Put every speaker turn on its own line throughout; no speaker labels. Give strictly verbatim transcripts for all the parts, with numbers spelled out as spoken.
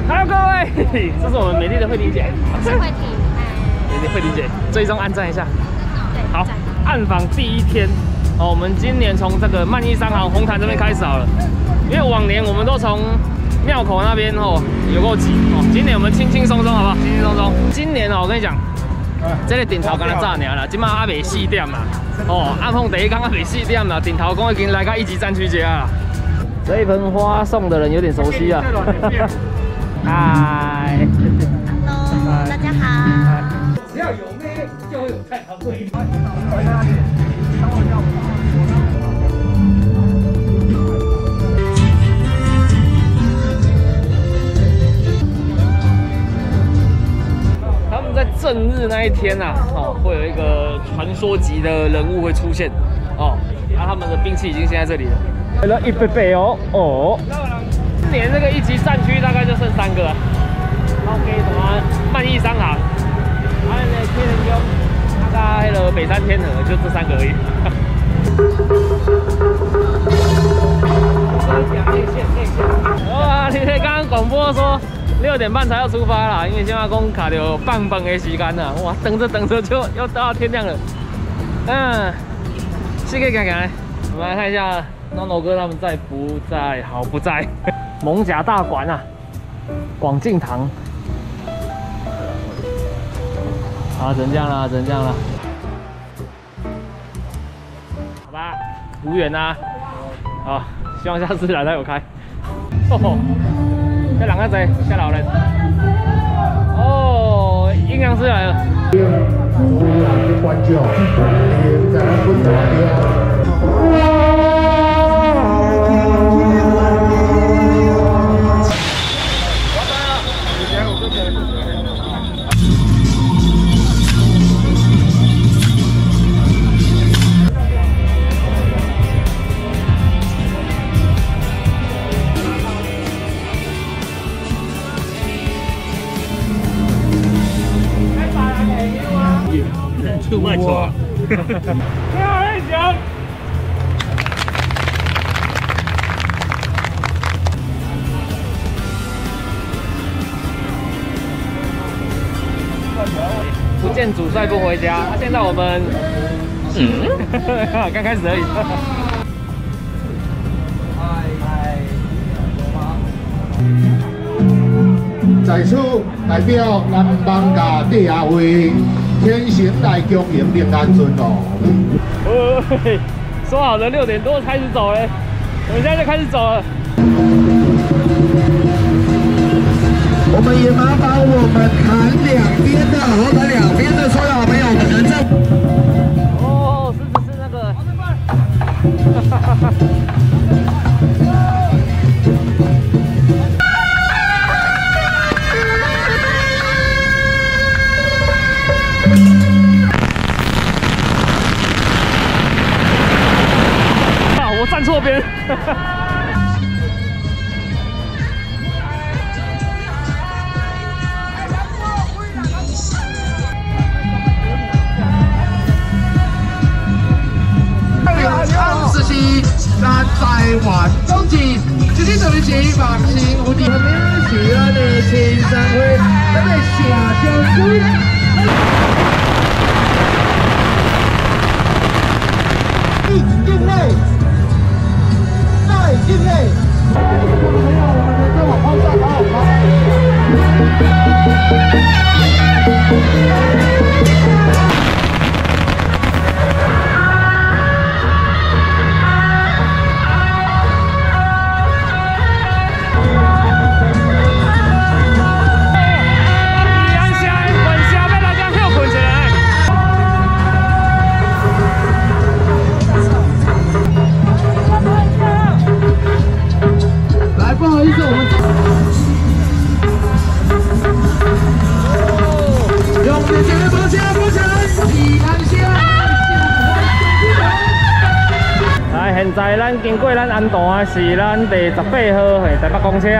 Hello， 各位，这是我们美丽的慧玲姐。
是慧婷，
美丽慧玲姐，追踪按赞一下。
对，
好，暗访第一天哦，我们今年从这个曼艺商行红毯这边开始好了，因为往年我们都从庙口那边哦有够挤哦，今年我们轻轻松松好不好？轻轻松松。今年哦，我跟你讲，这个顶头刚才炸鸟啦，今晚还未四点啦。哦，暗访第一天还未四点啦，顶头讲已经来到一级战区街啦。这一盆花送的人有点熟悉啊。嗨
，Hello， 大家好。
只要有妹就会有菜头粿。他们在正日那一天啊，哦，会有一个传说级的人物会出现哦，那、啊、他们的兵器已经先在这里了。来了一杯杯哦哦，今年这个一级战区大概就剩三个了。OK， 什么曼艺商行，还有那天人宫，大概了北山天河，就这三个而已。内线内线。哇，你刚刚广播说六点半才要出发啦，因为现在公卡有棒棒的时间了。哇，等着等着就要到天亮了。嗯，是可以看看，我们来看一下。NONO 哥他们在不在？好，不在。艋舺大馆啊，广敬堂。好，只能这样了，只能这样了。好吧，无缘啊。好，希望下次来他有开。哦，这两个谁？下老人。哦，阴阳师来了。观众，在不得出卖错，不要人讲。不见主帅不回家，那、啊、现在我们，嗯，刚开始而已。
在此代表南邦甲地下会。天行来恭迎平安尊哦。
喂，说好的六点多开始走嘞，我们现在就开始走了。
我们也麻烦我们砍两边的和盘两边的所有好朋友们能在。
哦，是不是那个？哈哈哈。站错边，
二十七，咱台湾总之，这里就是希望是有你们喜欢的青山会，咱们下江水。进内。进内，没有，我们再往后站，好好不好意思，我们用力前面跑起来，跑起来，喜安乡。
来，现在咱经过咱安段是咱第十八号嘿台北公车。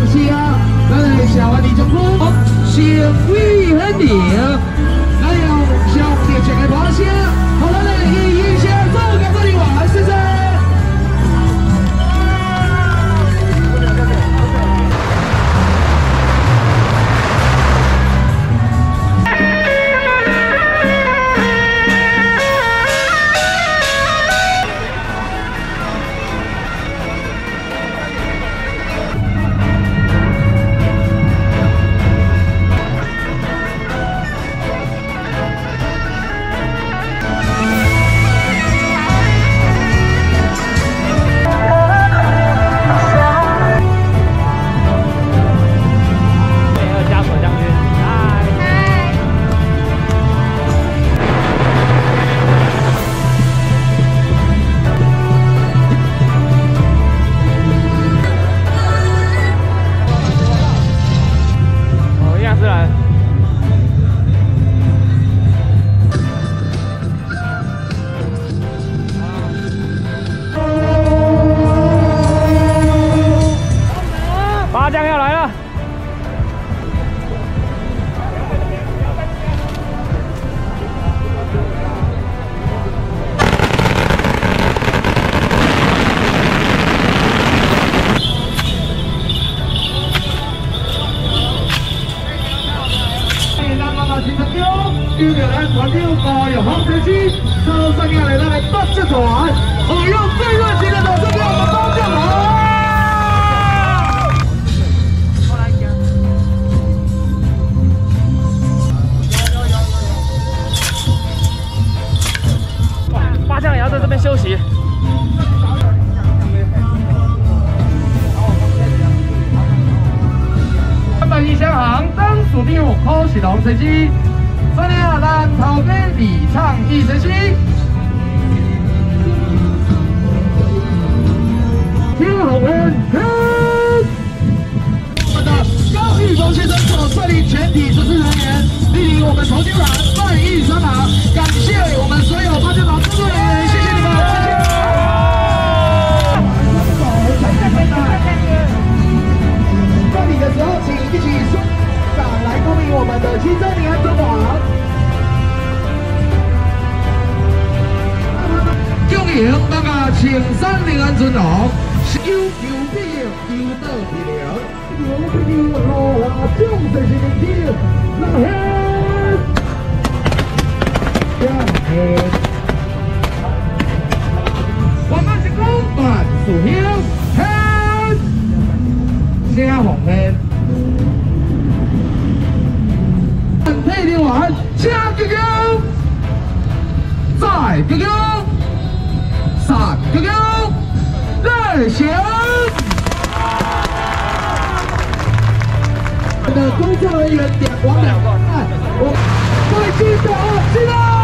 是啊，咱的社会二中区成为很亮，咱用上热情的掌声，和咱的意义声做感谢你们，谢谢。
麻将要来了。邀着咱团长高永航车机，车上要来咱的八只团，使用最热情的掌声给我们高将好。 八将也要在这边休息。三百一箱行当属长柯世龙车机，三领咱头家李畅义车机。天后人，我的高玉峰先生所率领全体主持人员，莅临我们重庆蓝万亿商场，感谢我们所有八将党工作人员，谢谢你们，谢谢。到你的时候，请一起双掌来恭迎我们的七周年安装网。恭迎那个青山临安尊龙，有有病有得病，有病路啊，就是是明天，老黑。 我们是公办树兄，嘿，声红的，配练完，加九九，再九九，三九九，热血！我们的工作人员点光两个，我再记得记得。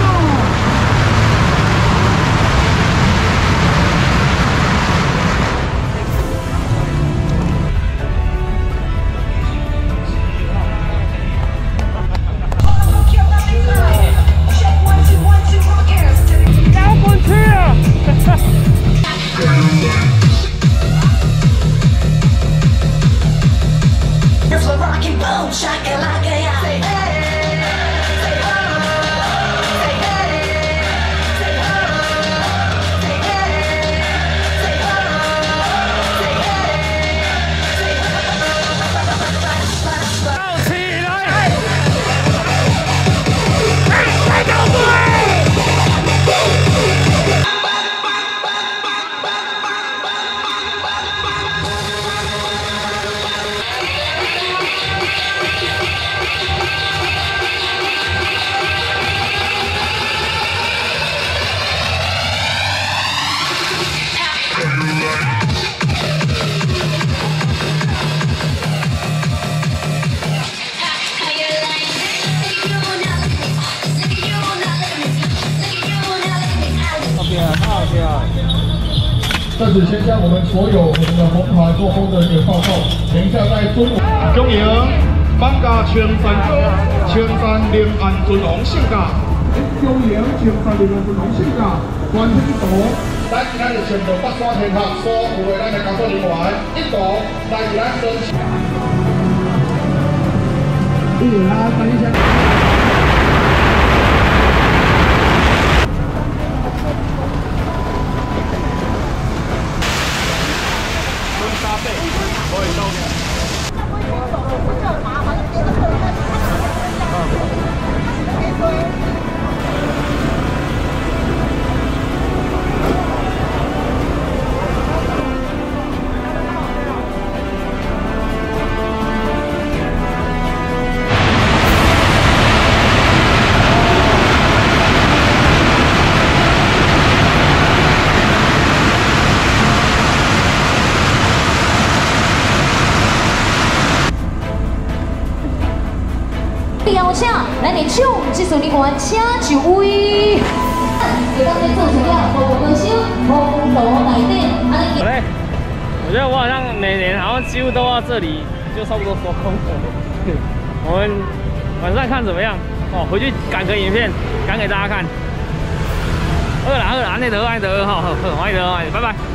在此先将我们所有我们的红牌做工的一个报告，等一下在中午。恭迎放假青山哥、青山临安尊龙性价，恭迎青山临安尊龙性价，关天tổ 咱今仔日选择北山天学所有的咱的工作人员，一同来咱申请。
嗯，好，等一下。
邀请咱的唱技术人员请就位，就当在做成了服务歌手风头来电，安尼。
好嘞，我觉得我好像每年好像几乎都到这里，就差不多收工了。我们晚上看怎么样？哦，回去赶个影片，赶给大家看。二啦二啦，安内德安内德哈，好，安内德，拜拜。